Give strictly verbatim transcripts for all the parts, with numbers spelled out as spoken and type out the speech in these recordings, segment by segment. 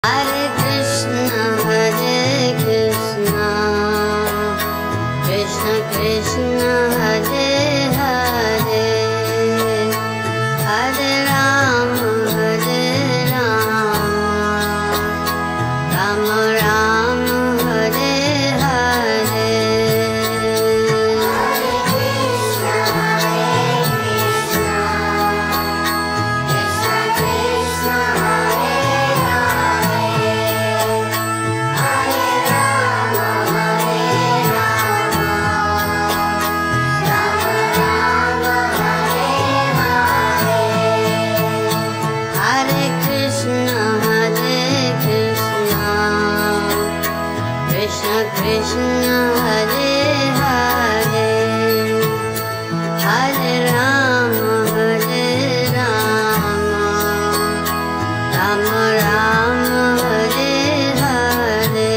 Hare Krishna, Hare Krishna, Krishna Krishna, Hare Hare, Hare Rama, Hare Rama, Rama Rama, Hare Hare. Hare Krishna, Hare Krishna, Krishna Krishna, Hare Krishna, Hare Hare, Hare Rama, Hare Rama, Rama Rama, Hare Hare.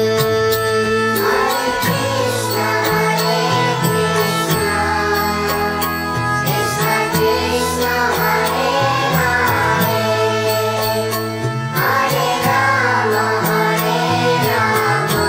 Hare Krishna, Hare Krishna, Krishna Krishna, Hare Hare, Hare Rama, Hare Rama,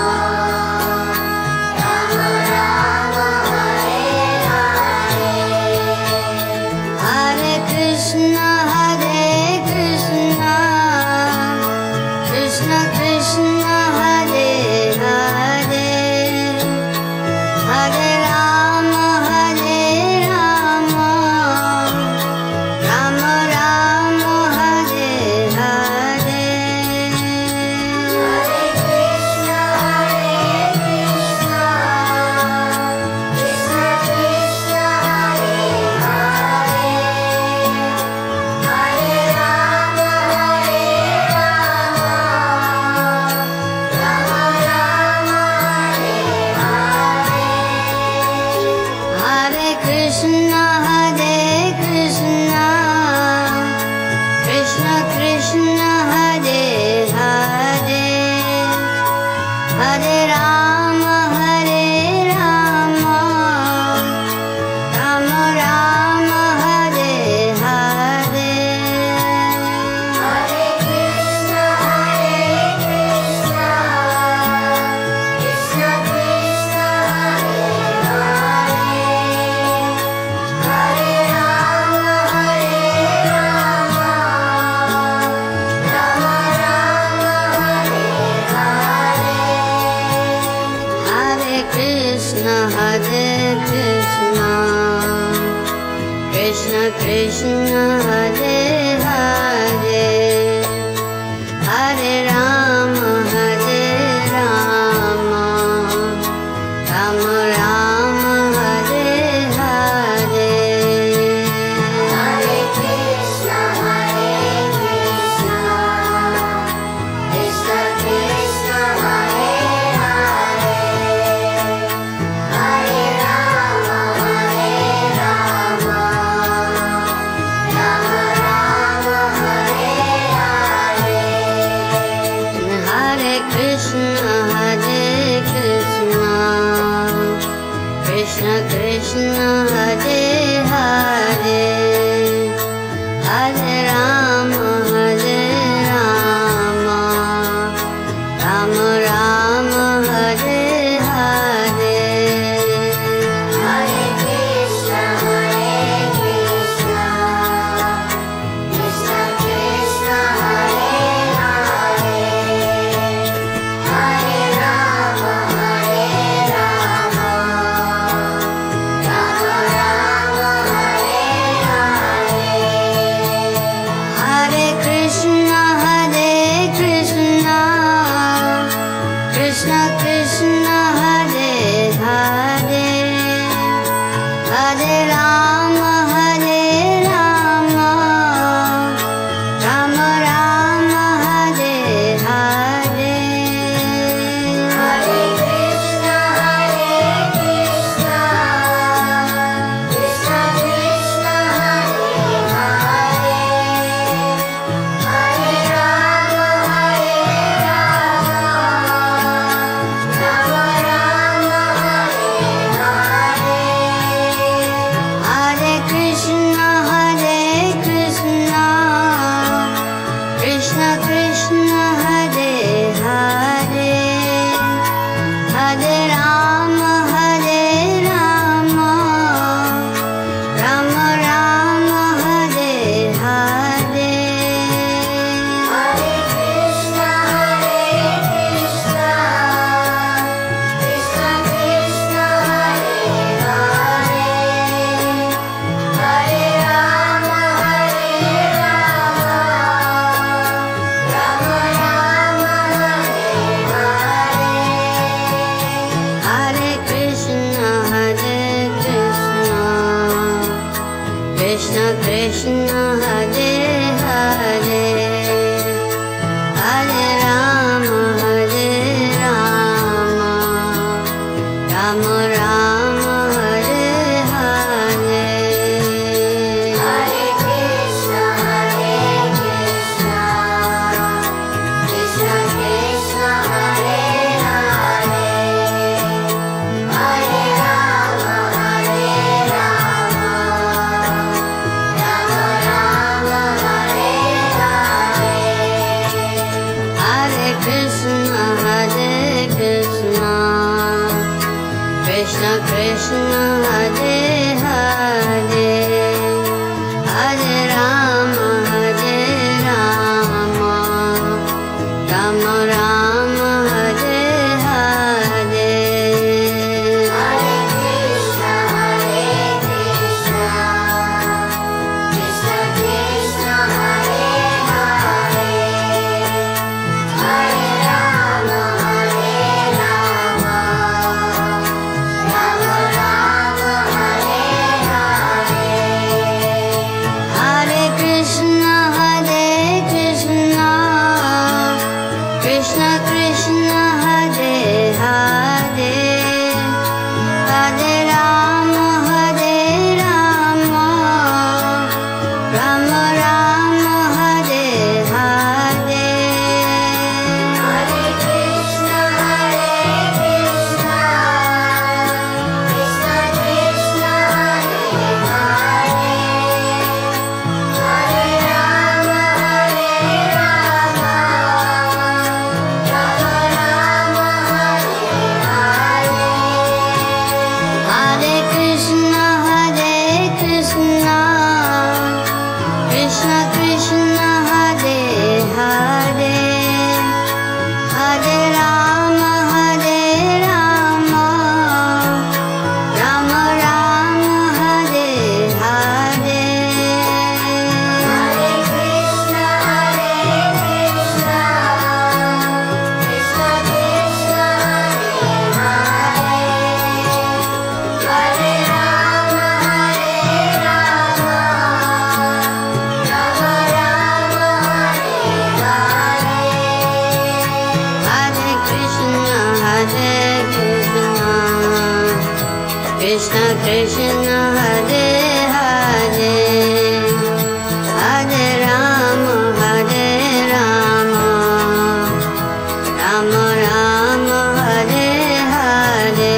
Krishna Krishna, Hare Hare, Hare Rama, Hare Rama, Rama Rama, Hare Hare. Hare Krishna, Hare Krishna, Krishna Krishna, Hare Hare, Hare Rama, Hare Rama, Krishna Krishna, Hare Hare, Hare Rama, Hare Rama, Rama Rama, Hare Hare. Hare Krishna, Hare Krishna, Krishna Krishna, Hare Hare, Hare Rama, Hare Rama, Rama Rama. Krishna, Hare Krishna, Krishna Krishna, Hare Hare, Hare Rama, Hare Rama, Rama Rama, Hare Hare. Hare Krishna, Hare Krishna, Krishna Krishna, Hare Hare, Hare Rama, Hare Rama, Rama Rama, Hare Hare. Hare Krishna, Hare Krishna, Krishna Krishna, Hare Hare, Hare Rama, Hare Rama, Rama Rama, Hare Hare. Hare Krishna, Hare Krishna, Krishna Krishna, Hare Hare, Hare Rama, Hare Rama, Rama Rama, Hare Hare. Hare Krishna, Hare Krishna, Krishna Krishna, Hare Hare, Hare Rama, Hare Rama, Rama Rama, Hare Hare. Hare Krishna, Hare Krishna, Krishna Krishna, Hare Hare, Hare Rama, Hare Rama, Rama Rama, Hare Hare. Hare Krishna, Hare Krishna, Krishna Krishna, Hare Hare, Hare Rama, Hare Rama, Rama Rama, Hare Hare.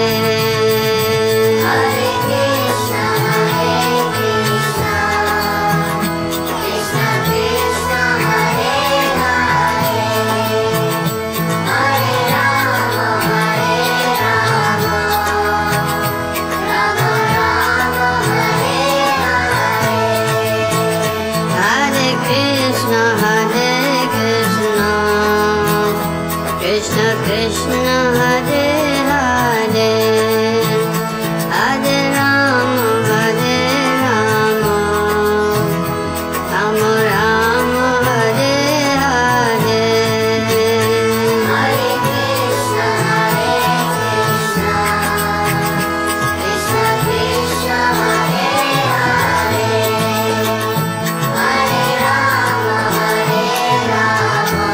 Hare Krishna, Hare Krishna, Krishna Krishna, Hare Hare, Hare Rama, Hare Rama, Rama Rama, Hare Hare. Hare Krishna, Hare Krishna, Krishna Krishna, Hare Hare, Hare Rama, Hare Rama, Rama Rama, Hare Hare. Hare Krishna, Hare Krishna, Krishna Krishna, Hare Hare, Hare Rama, Hare Rama,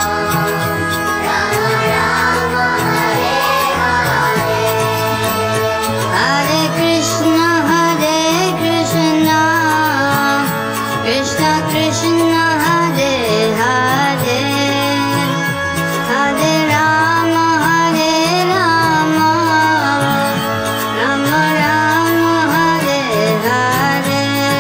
Rama Rama, Hare Hare. Hare Krishna, Hare Krishna, Krishna Krishna, Hare Hare, Hare Rama, Hare Rama, Rama Rama, Hare Hare.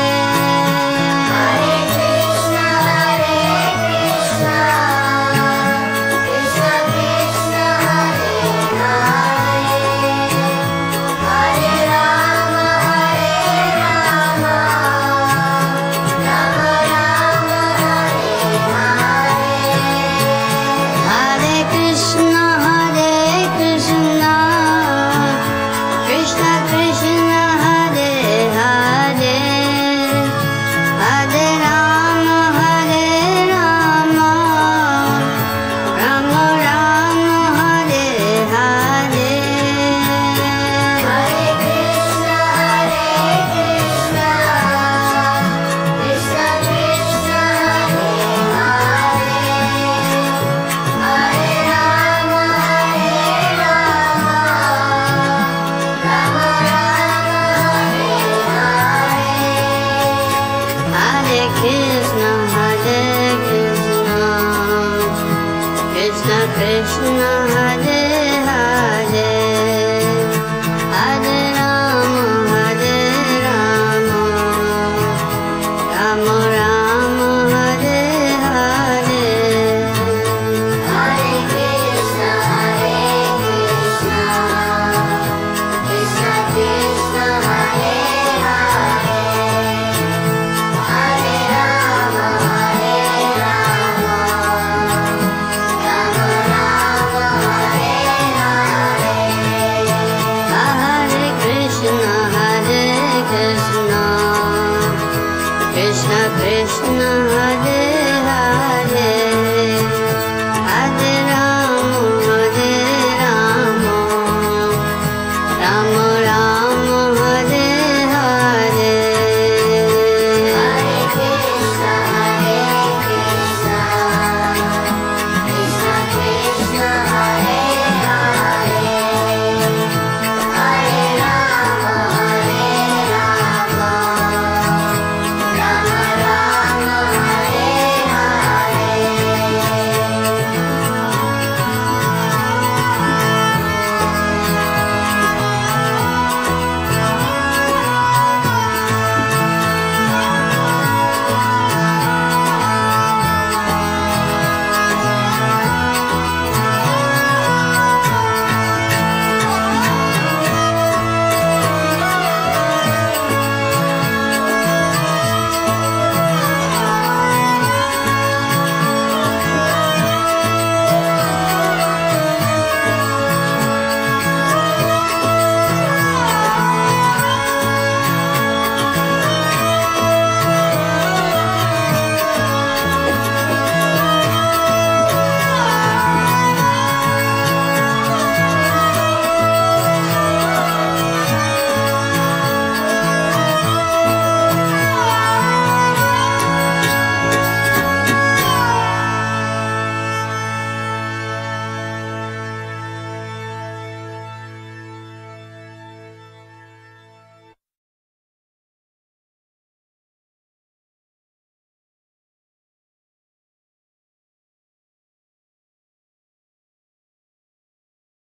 Hare Krishna, Hare Krishna, Krishna Krishna, Hare Hare, Hare Rama, Hare Rama, Rama Rama, Hare Hare. Hare Krishna, Hare Krishna, Krishna Krishna, Hare Hare, Hare Rama, Hare Rama, Rama Rama, Hare Hare. Hare Krishna, Hare Krishna, Krishna Krishna, Hare Hare, Hare Rama, Hare Rama, Rama Rama, Hare Hare. Hare Krishna, Hare Krishna, Krishna Krishna, Hare Hare,